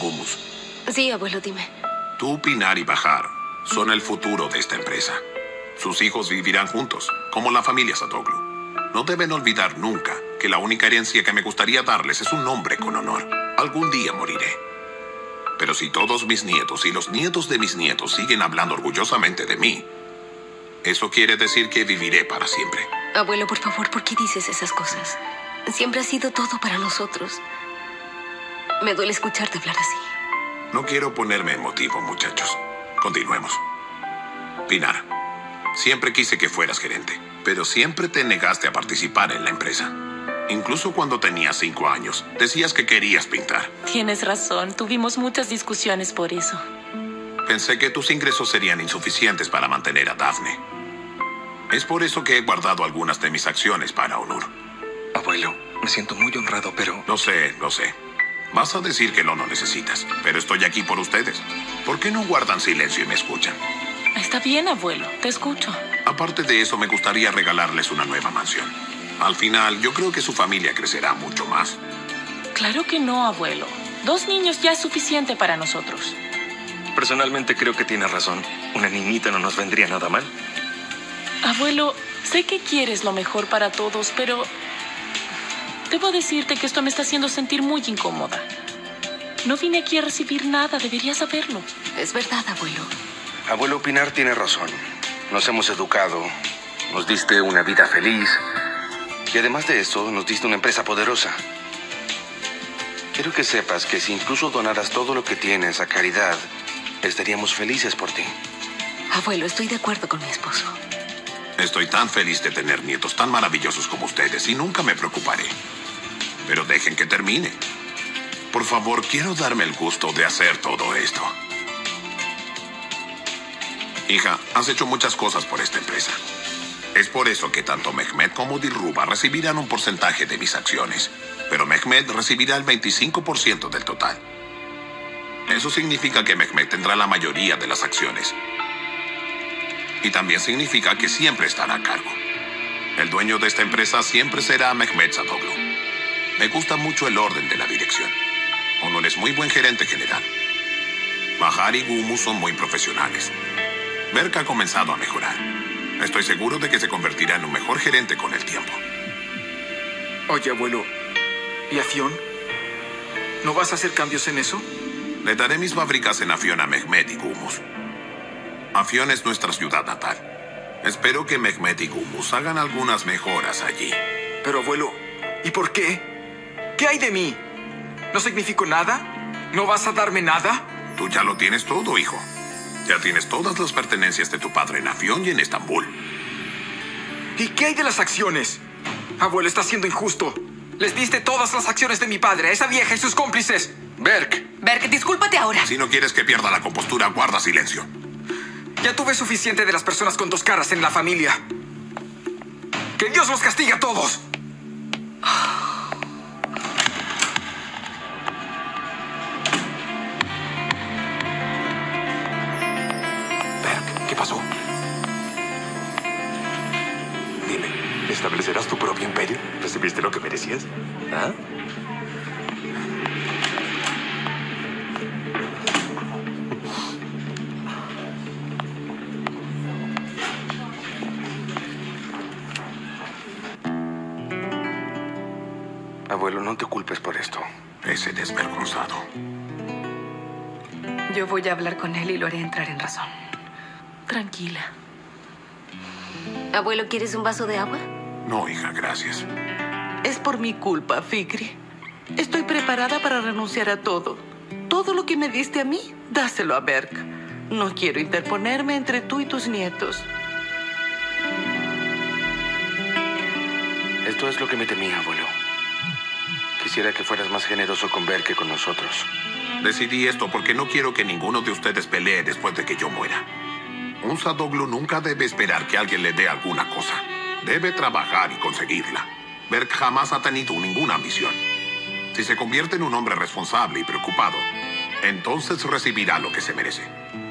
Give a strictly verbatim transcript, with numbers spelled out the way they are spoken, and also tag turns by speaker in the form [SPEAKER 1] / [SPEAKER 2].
[SPEAKER 1] Hummus.
[SPEAKER 2] Sí, abuelo, dime.
[SPEAKER 1] Tú, Pinar y Bahar son el futuro de esta empresa. Sus hijos vivirán juntos, como la familia Satoglu. No deben olvidar nunca que la única herencia que me gustaría darles es un nombre con honor. Algún día moriré. Pero si todos mis nietos y los nietos de mis nietos siguen hablando orgullosamente de mí, eso quiere decir que viviré para siempre.
[SPEAKER 2] Abuelo, por favor, ¿por qué dices esas cosas? Siempre ha sido todo para nosotros. Me duele escucharte hablar así.
[SPEAKER 1] No quiero ponerme emotivo, muchachos. Continuemos. Pinar, siempre quise que fueras gerente, pero siempre te negaste a participar en la empresa. Incluso cuando tenías cinco años, decías que querías pintar.
[SPEAKER 3] Tienes razón, tuvimos muchas discusiones por eso.
[SPEAKER 1] Pensé que tus ingresos serían insuficientes para mantener a Daphne. Es por eso que he guardado algunas de mis acciones para Onur.
[SPEAKER 4] Abuelo, me siento muy honrado, pero...
[SPEAKER 1] Lo sé, lo sé. Vas a decir que no lo necesitas, pero estoy aquí por ustedes. ¿Por qué no guardan silencio y me escuchan?
[SPEAKER 3] Está bien, abuelo, te escucho.
[SPEAKER 1] Aparte de eso, me gustaría regalarles una nueva mansión. Al final, yo creo que su familia crecerá mucho más.
[SPEAKER 3] Claro que no, abuelo. Dos niños ya es suficiente para nosotros.
[SPEAKER 4] Personalmente creo que tienes razón. Una niñita no nos vendría nada mal.
[SPEAKER 3] Abuelo, sé que quieres lo mejor para todos, pero... debo decirte que esto me está haciendo sentir muy incómoda. No vine aquí a recibir nada, deberías saberlo.
[SPEAKER 2] Es verdad, abuelo.
[SPEAKER 4] Abuelo, Pinar tiene razón. Nos hemos educado, nos diste una vida feliz y además de eso nos diste una empresa poderosa. Quiero que sepas que si incluso donaras todo lo que tienes a caridad, estaríamos felices por ti.
[SPEAKER 2] Abuelo, estoy de acuerdo con mi esposo.
[SPEAKER 1] Estoy tan feliz de tener nietos tan maravillosos como ustedes y nunca me preocuparé. Pero dejen que termine. Por favor, quiero darme el gusto de hacer todo esto. Hija, has hecho muchas cosas por esta empresa. Es por eso que tanto Mehmet como Dilruba recibirán un porcentaje de mis acciones. Pero Mehmet recibirá el veinticinco por ciento del total. Eso significa que Mehmet tendrá la mayoría de las acciones. Y también significa que siempre estará a cargo. El dueño de esta empresa siempre será Mehmet Satoglu. Me gusta mucho el orden de la dirección. Onur es muy buen gerente general. Bahar y Gumu son muy profesionales. Berk ha comenzado a mejorar. Estoy seguro de que se convertirá en un mejor gerente con el tiempo.
[SPEAKER 5] Oye, abuelo, ¿y Afión? ¿No vas a hacer cambios en eso?
[SPEAKER 1] Le daré mis fábricas en Afión a Mehmet y Gumus. Afión es nuestra ciudad natal. Espero que Mehmet y Gumus hagan algunas mejoras allí.
[SPEAKER 5] Pero, abuelo, ¿y por qué? ¿Qué hay de mí? ¿No significo nada? ¿No vas a darme nada?
[SPEAKER 1] Tú ya lo tienes todo, hijo. Ya tienes todas las pertenencias de tu padre en Afión y en Estambul.
[SPEAKER 5] ¿Y qué hay de las acciones? Abuelo, está siendo injusto. Les diste todas las acciones de mi padre, a esa vieja y sus cómplices.
[SPEAKER 4] Berk.
[SPEAKER 2] Berk, discúlpate ahora.
[SPEAKER 1] Si no quieres que pierda la compostura, guarda silencio.
[SPEAKER 5] Ya tuve suficiente de las personas con dos caras en la familia. ¡Que Dios los castigue a todos!
[SPEAKER 6] Berk, ¿qué pasó? Dime, ¿establecerás tu propio imperio? ¿Recibiste lo que merecías? ¿Ah?
[SPEAKER 4] Abuelo, no te culpes por esto.
[SPEAKER 1] Ese desvergonzado.
[SPEAKER 2] Yo voy a hablar con él y lo haré entrar en razón.
[SPEAKER 3] Tranquila.
[SPEAKER 2] Abuelo, ¿quieres un vaso de agua?
[SPEAKER 1] No, hija, gracias.
[SPEAKER 7] Es por mi culpa, Fikri. Estoy preparada para renunciar a todo. Todo lo que me diste a mí, dáselo a Berk. No quiero interponerme entre tú y tus nietos.
[SPEAKER 4] Esto es lo que me temía, abuelo. Quisiera que fueras más generoso con Berk que con nosotros.
[SPEAKER 1] Decidí esto porque no quiero que ninguno de ustedes pelee después de que yo muera. Un Satoglu nunca debe esperar que alguien le dé alguna cosa. Debe trabajar y conseguirla. Berk jamás ha tenido ninguna ambición. Si se convierte en un hombre responsable y preocupado, entonces recibirá lo que se merece.